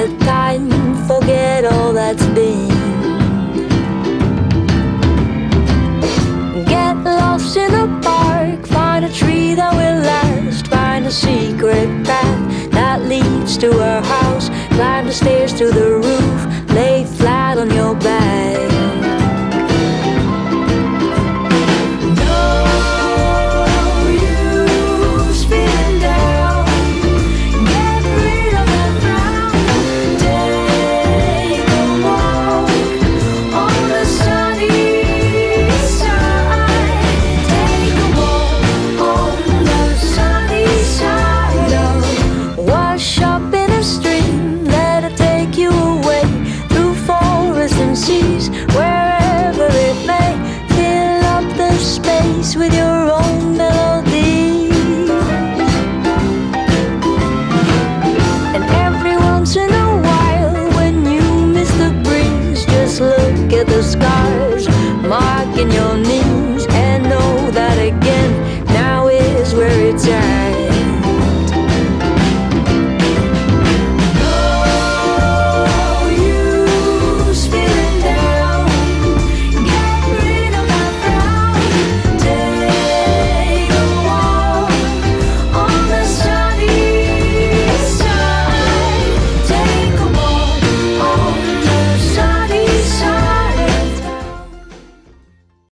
a time, forget all that's been. Get lost in a park, find a tree that will last, find a secret path that leads to our house, climb the stairs to the